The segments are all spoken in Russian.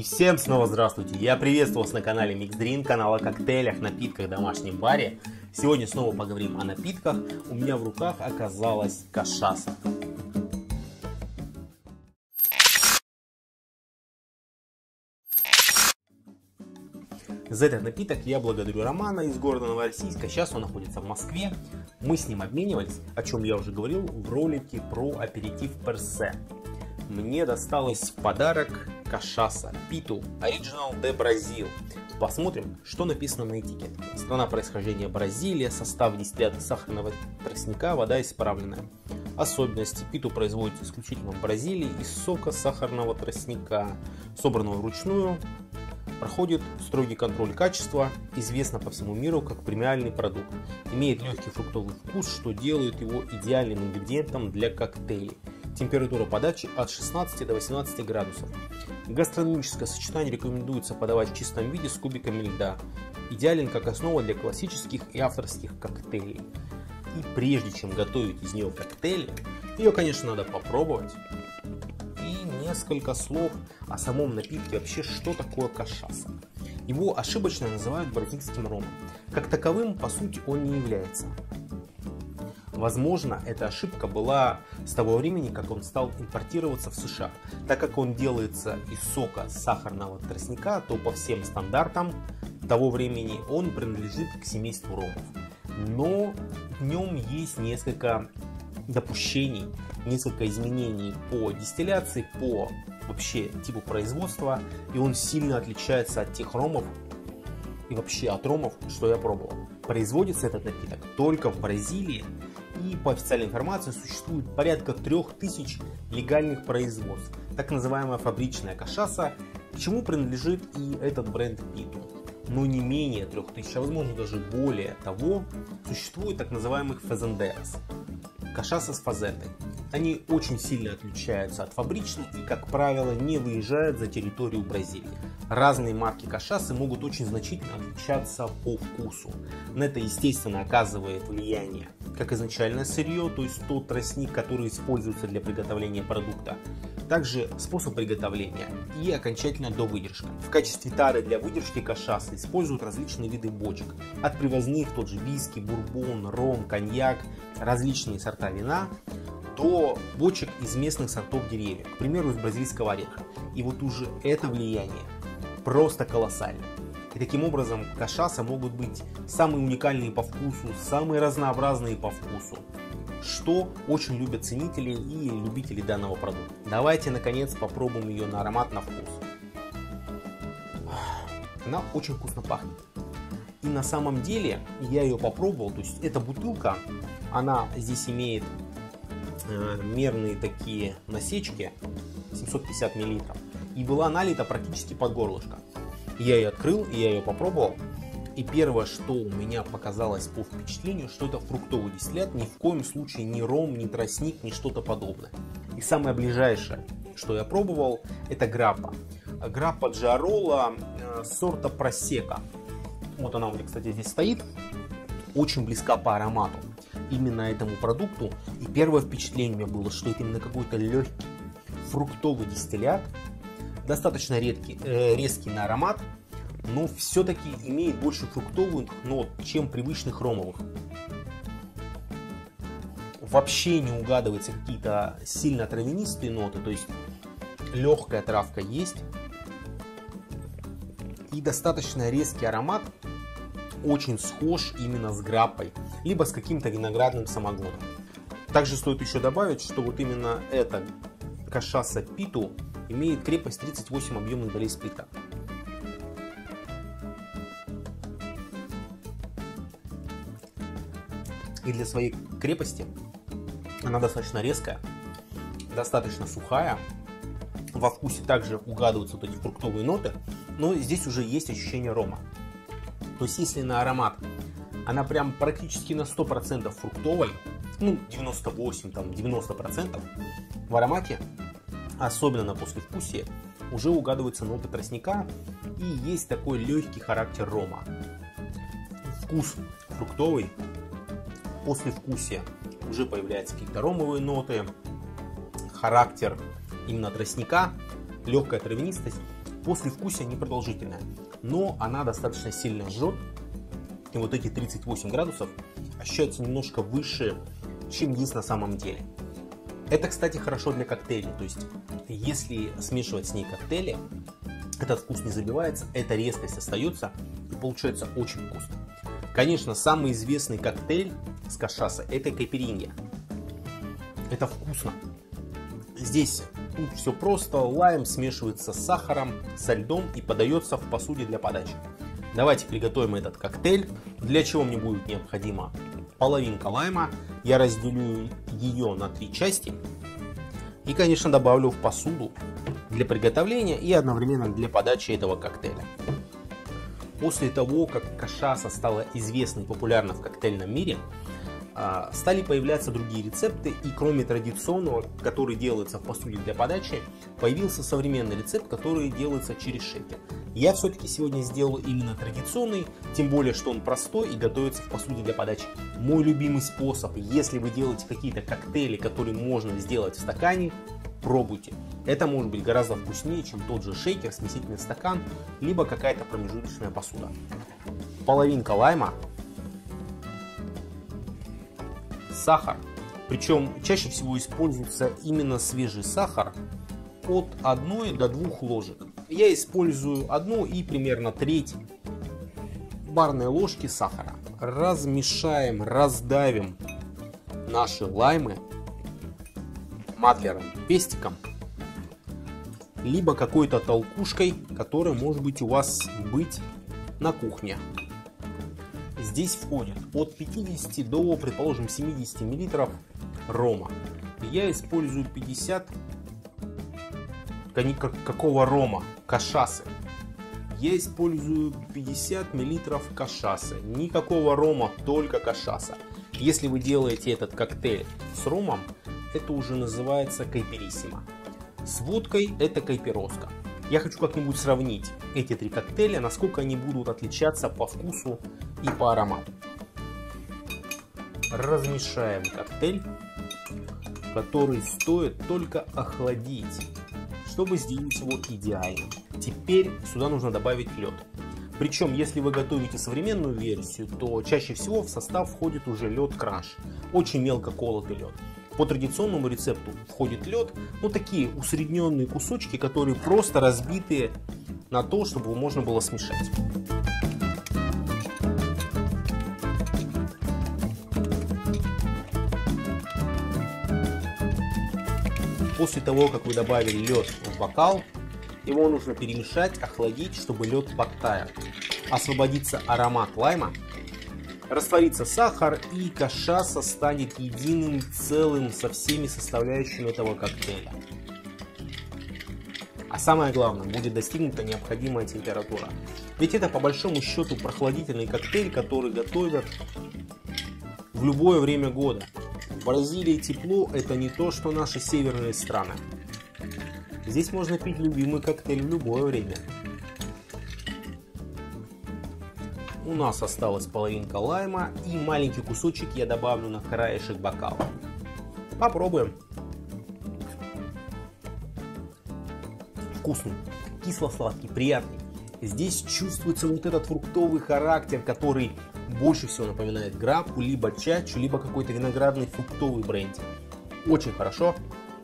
И всем снова здравствуйте! Я приветствую вас на канале Mix Drink, канал о коктейлях, напитках в домашнем баре. Сегодня снова поговорим о напитках. У меня в руках оказалась кашаса. За этот напиток я благодарю Романа из города Новороссийска. Сейчас он находится в Москве. Мы с ним обменивались, о чем я уже говорил в ролике про аперитив персе. Мне досталось в подарок кашаса Питу Original de Brasil. Посмотрим, что написано на этикетке. Страна происхождения Бразилия, состав дистиллята сахарного тростника, вода исправленная. Особенности: Питу производится исключительно в Бразилии из сока сахарного тростника, собранного вручную. Проходит строгий контроль качества, известно по всему миру как премиальный продукт. Имеет легкий фруктовый вкус, что делает его идеальным ингредиентом для коктейлей. Температура подачи от 16 до 18 градусов. Гастрономическое сочетание рекомендуется подавать в чистом виде с кубиками льда. Идеален как основа для классических и авторских коктейлей. И прежде чем готовить из нее коктейли, ее, конечно, надо попробовать. И несколько слов о самом напитке, вообще, что такое кашаса. Его ошибочно называют бразильским ромом. Как таковым, по сути, он не является. Возможно, эта ошибка была с того времени, как он стал импортироваться в США. Так как он делается из сока сахарного тростника, то по всем стандартам того времени он принадлежит к семейству ромов. Но в нем есть несколько допущений, несколько изменений по дистилляции, по вообще типу производства. И он сильно отличается от тех ромов и вообще от ромов, что я пробовал. Производится этот напиток только в Бразилии. И по официальной информации существует порядка 3000 легальных производств. Так называемая фабричная кашаса, к чему принадлежит и этот бренд Питу. Но не менее 3000, а возможно даже более того, существует так называемых фазендерос. Кашаса с фазетой. Они очень сильно отличаются от фабричных и, как правило, не выезжают за территорию Бразилии. Разные марки кашасы могут очень значительно отличаться по вкусу. На это, естественно, оказывает влияние как изначальное сырье, то есть тот тростник, который используется для приготовления продукта, также способ приготовления и окончательно довыдержка. В качестве тары для выдержки кашасы используют различные виды бочек, от привозных, тот же виски, бурбон, ром, коньяк, различные сорта вина, до бочек из местных сортов деревьев, к примеру, из бразильского ореха. И вот уже это влияние просто колоссально. И таким образом кашаса могут быть самые уникальные по вкусу, самые разнообразные по вкусу, что очень любят ценители и любители данного продукта. Давайте наконец попробуем ее на аромат, на вкус. Она очень вкусно пахнет. И на самом деле я ее попробовал, то есть эта бутылка, она здесь имеет мерные такие насечки, 750 мл, и была налита практически под горлышко. Я ее открыл, я ее попробовал, и первое, что у меня показалось по впечатлению, что это фруктовый дистиллят, ни в коем случае не ром, ни тростник, ни что-то подобное. И самое ближайшее, что я пробовал, это граппа. Граппа Джарола сорта Просека. Вот она у меня, кстати, здесь стоит, очень близка по аромату именно этому продукту. И первое впечатление у меня было, что это именно какой-то легкий фруктовый дистиллят, достаточно резкий на аромат, но все-таки имеет больше фруктовых нот, чем привычных ромовых. Вообще не угадываются какие-то сильно травянистые ноты, то есть легкая травка есть. И достаточно резкий аромат, очень схож именно с граппой, либо с каким-то виноградным самогоном. Также стоит еще добавить, что вот именно эта кашаса Питу имеет крепость 38 объемных долей спирта. И для своей крепости она достаточно резкая, достаточно сухая. Во вкусе также угадываются вот эти фруктовые ноты, но здесь уже есть ощущение рома. То есть если на аромат она прям практически на 100% фруктовая, ну 98, там 90%, в аромате, особенно на послевкусие, уже угадываются ноты тростника и есть такой легкий характер рома. Вкус фруктовый, послевкусие уже появляются какие-то ромовые ноты, характер именно тростника, легкая травянистость. Послевкусие непродолжительное, но она достаточно сильно жжет. И вот эти 38 градусов ощущаются немножко выше, чем есть на самом деле. Это, кстати, хорошо для коктейлей. То есть, если смешивать с ней коктейли, этот вкус не забивается, эта резкость остается и получается очень вкусно. Конечно, самый известный коктейль с кашаса — это кайпиринья. Это вкусно. Здесь тут все просто. Лайм смешивается с сахаром, со льдом и подается в посуде для подачи. Давайте приготовим этот коктейль, для чего мне будет необходима половинка лайма. Я разделю ее на 3 части и, конечно, добавлю в посуду для приготовления и одновременно для подачи этого коктейля. После того, как кашаса стала известна и популярна в коктейльном мире, стали появляться другие рецепты, и кроме традиционного, который делается в посуде для подачи, появился современный рецепт, который делается через шейкер. Я все-таки сегодня сделал именно традиционный, тем более, что он простой и готовится в посуде для подачи. Мой любимый способ, если вы делаете какие-то коктейли, которые можно сделать в стакане, пробуйте. Это может быть гораздо вкуснее, чем тот же шейкер, смесительный стакан, либо какая-то промежуточная посуда. Половинка лайма, сахар, причем чаще всего используется именно свежий сахар, от 1 до 2 ложек. Я использую 1 и примерно треть барной ложки сахара. Размешаем, раздавим наши лаймы мадлером, пестиком, либо какой-то толкушкой, которая может быть у вас быть на кухне. Здесь входит от 50 до, предположим, 70 мл рома. Я использую 50 какого рома? Кашасы. Я использую 50 мл кашасы. Никакого рома, только кашаса. Если вы делаете этот коктейль с ромом, это уже называется кайпериссимо. С водкой это кайпероска. Я хочу как-нибудь сравнить эти 3 коктейля, насколько они будут отличаться по вкусу и по аромату. Размешаем коктейль, который стоит только охладить, чтобы сделать его идеальным. Теперь сюда нужно добавить лед. Причем, если вы готовите современную версию, то чаще всего в состав входит уже лед краш. Очень мелко колотый лед. По традиционному рецепту входит лед, ну такие усредненные кусочки, которые просто разбиты на то, чтобы его можно было смешать. После того, как вы добавили лед в бокал, его нужно перемешать, охладить, чтобы лед подтаял. Освободится аромат лайма, растворится сахар, и кашаса станет единым целым со всеми составляющими этого коктейля. А самое главное, будет достигнута необходимая температура. Ведь это по большому счету прохладительный коктейль, который готовят в любое время года. В Бразилии тепло — это не то, что наши северные страны. Здесь можно пить любимый коктейль в любое время. У нас осталась половинка лайма, и маленький кусочек я добавлю на краешек бокала. Попробуем. Вкусный, кисло-сладкий, приятный. Здесь чувствуется вот этот фруктовый характер, который больше всего напоминает граппу, либо чачу, либо какой-то виноградный фруктовый бренди. Очень хорошо.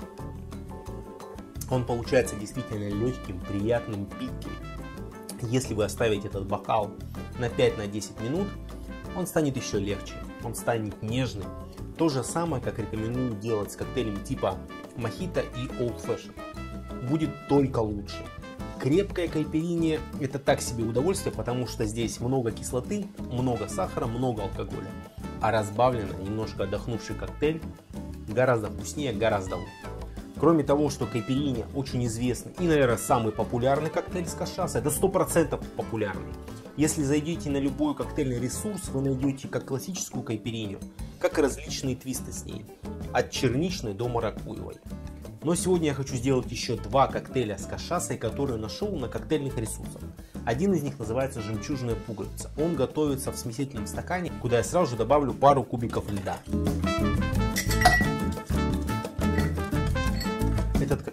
Он получается действительно легким, приятным, питким. Если вы оставите этот бокал на 5-10 минут, он станет еще легче, он станет нежным. То же самое, как рекомендую делать с коктейлями типа мохито и Old Fashion. Будет только лучше. Крепкая кайпиринья — это так себе удовольствие, потому что здесь много кислоты, много сахара, много алкоголя. А разбавленный, немножко отдохнувший коктейль гораздо вкуснее, гораздо лучше. Кроме того, что кайпиринья очень известный и, наверное, самый популярный коктейль с кашаса, это 100% популярный. Если зайдете на любой коктейльный ресурс, вы найдете как классическую кайпиринью, как и различные твисты с ней, от черничной до маракуевой. Но сегодня я хочу сделать еще 2 коктейля с кашасой, которые нашел на коктейльных ресурсах. Один из них называется «Жемчужная пуговица». Он готовится в смесительном стакане, куда я сразу же добавлю пару кубиков льда. Этот коктейль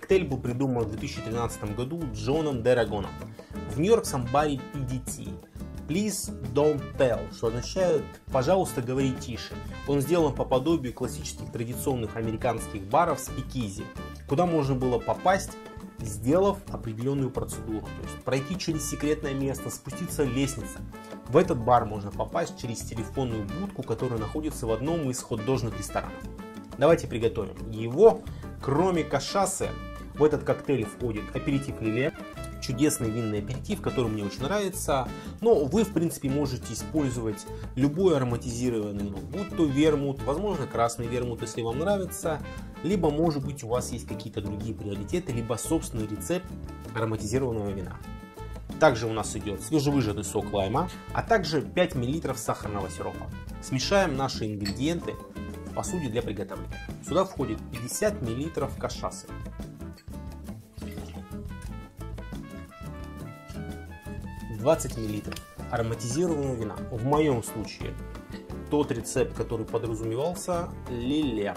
коктейль был придуман в 2013 году Джоном Д'Арагоном в нью-йоркском баре PDT. Please don't tell, что означает «пожалуйста, говори тише». Он сделан по подобию классических традиционных американских баров спикизи, куда можно было попасть, сделав определенную процедуру. То есть пройти через секретное место, спуститься лестница. В этот бар можно попасть через телефонную будку, которая находится в одном из хот-дожных ресторанов. Давайте приготовим его. Кроме кашасы, в этот коктейль входит аперитив лиле. Чудесный винный аперитив, который мне очень нравится. Но вы, в принципе, можете использовать любой ароматизированный вино, будь то вермут, возможно, красный вермут, если вам нравится. Либо, может быть, у вас есть какие-то другие приоритеты, либо собственный рецепт ароматизированного вина. Также у нас идет свежевыжатый сок лайма, а также 5 мл сахарного сиропа. Смешаем наши ингредиенты в посуде для приготовления. Сюда входит 50 мл кашасы, 20 мл ароматизированного вина. В моем случае тот рецепт, который подразумевался, лиле.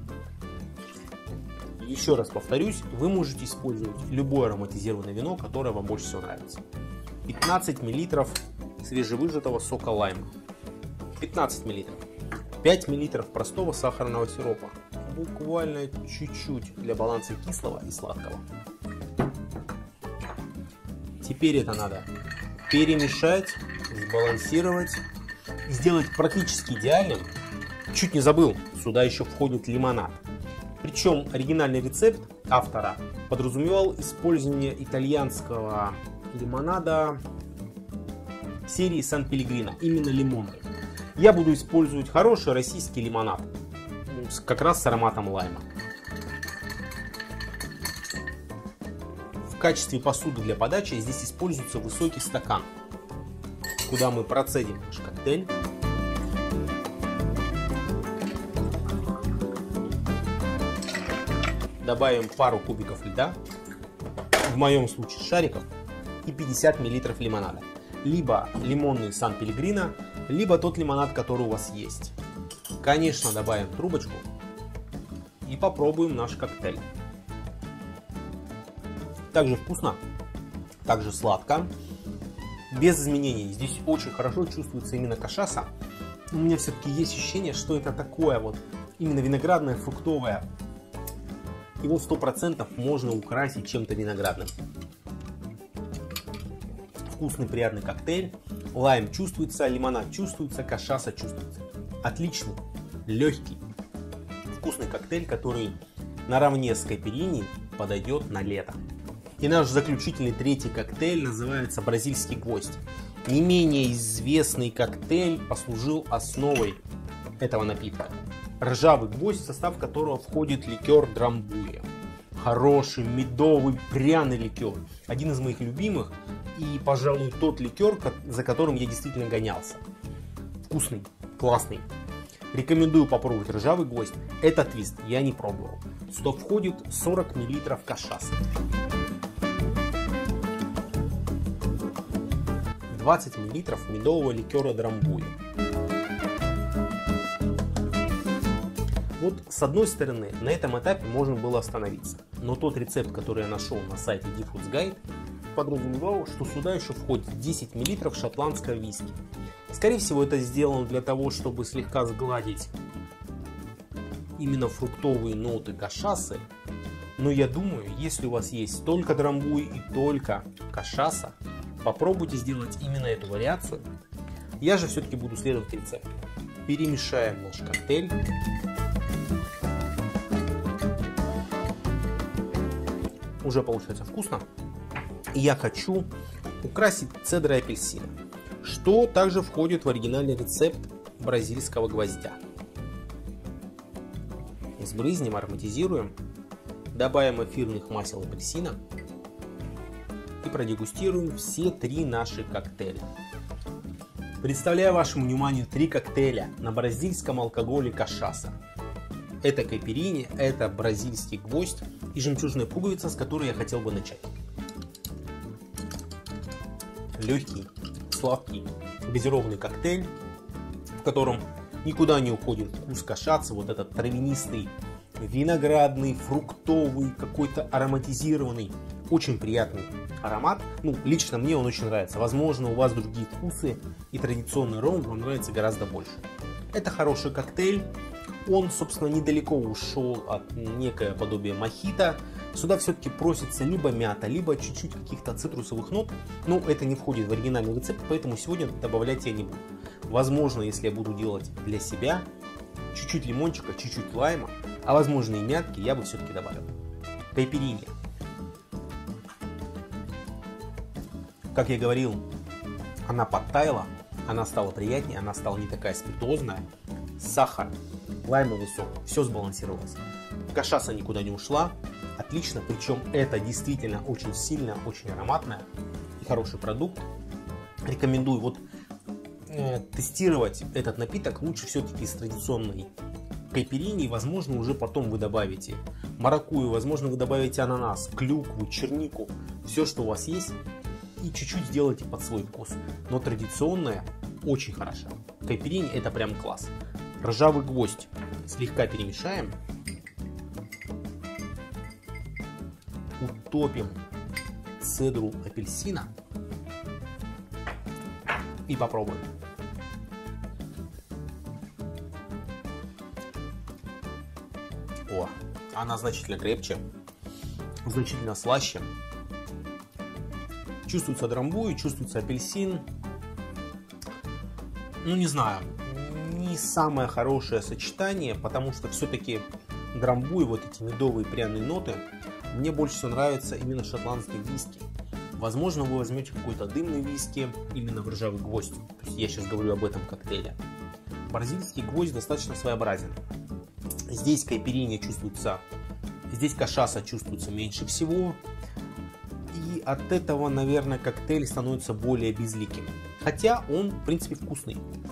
Еще раз повторюсь, вы можете использовать любое ароматизированное вино, которое вам больше всего нравится. 15 мл свежевыжатого сока лайма, 15 мл, 5 мл простого сахарного сиропа, буквально чуть-чуть для баланса кислого и сладкого. Теперь это надо перемешать, сбалансировать, сделать практически идеальным. Чуть не забыл, сюда еще входит лимонад. Причем оригинальный рецепт автора подразумевал использование итальянского лимонада серии Сан-Пеллегрино, именно лимонный. Я буду использовать хороший российский лимонад, как раз с ароматом лайма. В качестве посуды для подачи здесь используется высокий стакан, куда мы процедим наш коктейль. Добавим пару кубиков льда, в моем случае шариков, и 50 мл лимонада. Либо лимонный Сан-Пеллегрино, либо тот лимонад, который у вас есть. Конечно, добавим трубочку и попробуем наш коктейль. Также вкусно, также сладко, без изменений. Здесь очень хорошо чувствуется именно кашаса. У меня все-таки есть ощущение, что это такое вот именно виноградное, фруктовое. Его 100% можно украсить чем-то виноградным. Вкусный, приятный коктейль. Лайм чувствуется, лимонад чувствуется, кашаса чувствуется. Отличный, легкий, вкусный коктейль, который наравне с кайпирини подойдет на лето. И наш заключительный третий коктейль называется «Бразильский гвоздь». Не менее известный коктейль послужил основой этого напитка. Ржавый гвоздь, в состав которого входит ликер драмбуя. Хороший, медовый, пряный ликер. Один из моих любимых и, пожалуй, тот ликер, за которым я действительно гонялся. Вкусный, классный. Рекомендую попробовать ржавый гвоздь. Это твист, я не пробовал. Сюда входит 40 мл кашасы, 20 мл медового ликера драмбуя. Вот с одной стороны, на этом этапе можно было остановиться, но тот рецепт, который я нашел на сайте Difford's Guide, подразумевал, что сюда еще входит 10 мл шотландского виски. Скорее всего, это сделано для того, чтобы слегка сгладить именно фруктовые ноты кашасы, но я думаю, если у вас есть только драмбуй и только кашаса, попробуйте сделать именно эту вариацию. Я же все-таки буду следовать рецепту. Перемешаем наш коктейль. Уже получается вкусно. И я хочу украсить цедрой апельсина, что также входит в оригинальный рецепт бразильского гвоздя. Сбрызнем, ароматизируем, добавим эфирных масел апельсина и продегустируем все три наши коктейля. Представляю вашему вниманию 3 коктейля на бразильском алкоголе кашаса. Это кайпирини, это бразильский гвоздь и жемчужная пуговица, с которой я хотел бы начать. Легкий, сладкий, газированный коктейль, в котором никуда не уходит вкус кашасы, вот этот травянистый виноградный, фруктовый, какой-то ароматизированный. Очень приятный аромат. Ну, лично мне он очень нравится. Возможно, у вас другие вкусы, и традиционный ром вам нравится гораздо больше. Это хороший коктейль. Он, собственно, недалеко ушел от некое подобие мохито. Сюда все-таки просится либо мята, либо чуть-чуть каких-то цитрусовых нот. Но это не входит в оригинальный рецепт, поэтому сегодня добавлять я не буду. Возможно, если я буду делать для себя, чуть-чуть лимончика, чуть-чуть лайма, а возможно и мятки, я бы все-таки добавил. Кайпиринья. Как я говорил, она подтаяла, она стала приятнее, она стала не такая спиртозная. Сахар, лаймовый сок, все сбалансировалось. Кашаса никуда не ушла, отлично, причем это действительно очень сильно, очень ароматная и хороший продукт. Рекомендую тестировать этот напиток лучше все-таки с традиционной кайпириньей. Возможно, уже потом вы добавите маракуйю, возможно, вы добавите ананас, клюкву, чернику, все, что у вас есть, и чуть-чуть сделайте под свой вкус. Но традиционная очень хороша. Кайпиринья это прям класс. Ржавый гвоздь слегка перемешаем. Утопим цедру апельсина и попробуем. О, она значительно крепче, значительно слаще. Чувствуется драмбуй, чувствуется апельсин. Ну, не знаю, не самое хорошее сочетание, потому что все-таки драмбуй, вот эти медовые пряные ноты, мне больше всего нравится именно шотландский виски. Возможно, вы возьмете какой-то дымный виски именно в ржавый гвоздь. То есть я сейчас говорю об этом коктейле. Бразильский гвоздь достаточно своеобразен. Здесь кайпиринья чувствуется, здесь кашаса чувствуется меньше всего. И от этого, наверное, коктейль становится более безликим. Хотя он, в принципе, вкусный.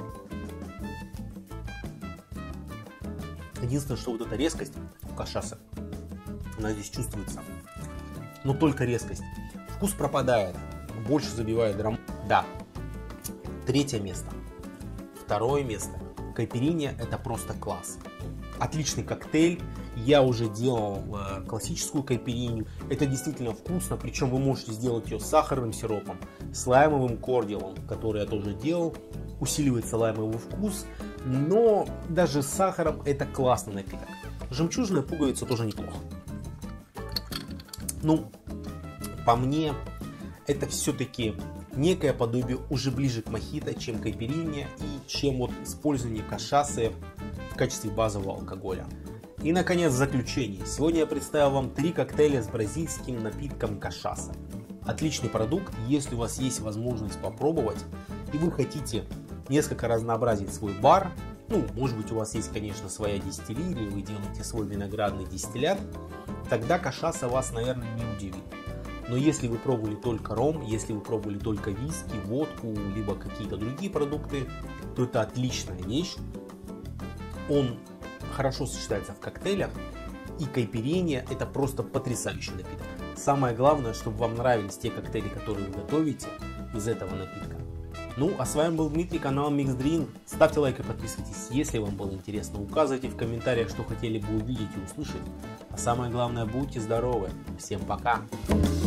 Единственное, что вот эта резкость у кашасы, она здесь чувствуется. Но только резкость. Вкус пропадает. Больше забивает драм. Да. Третье место. Второе место. Кайпиринья это просто класс. Отличный коктейль. Я уже делал классическую кайпиринью. Это действительно вкусно. Причем вы можете сделать ее с сахарным сиропом, с лаймовым кордилом, который я тоже делал. Усиливается лаймовый вкус. Но даже с сахаром это классный напиток. Жемчужная пуговица тоже неплохо. Ну, по мне, это все-таки некое подобие уже ближе к мохито, чем кайпиринья и чем вот использование кашасы в качестве базового алкоголя. И, наконец, заключение. Сегодня я представил вам 3 коктейля с бразильским напитком кашаса. Отличный продукт, если у вас есть возможность попробовать, и вы хотите несколько разнообразить свой бар, ну, может быть, у вас есть, конечно, своя дистиллерия, вы делаете свой виноградный дистиллят, тогда кашаса вас, наверное, не удивит. Но если вы пробовали только ром, если вы пробовали только виски, водку, либо какие-то другие продукты, то это отличная вещь. Он хорошо сочетается в коктейлях, и кайпиринья это просто потрясающий напиток. Самое главное, чтобы вам нравились те коктейли, которые вы готовите из этого напитка. Ну, а с вами был Дмитрий, канал Mixed Drink. Ставьте лайк и подписывайтесь, если вам было интересно. Указывайте в комментариях, что хотели бы увидеть и услышать. А самое главное, будьте здоровы. Всем пока!